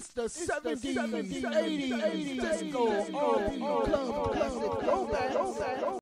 the 70s, 80s, disco, R&B, club, classic, throwback.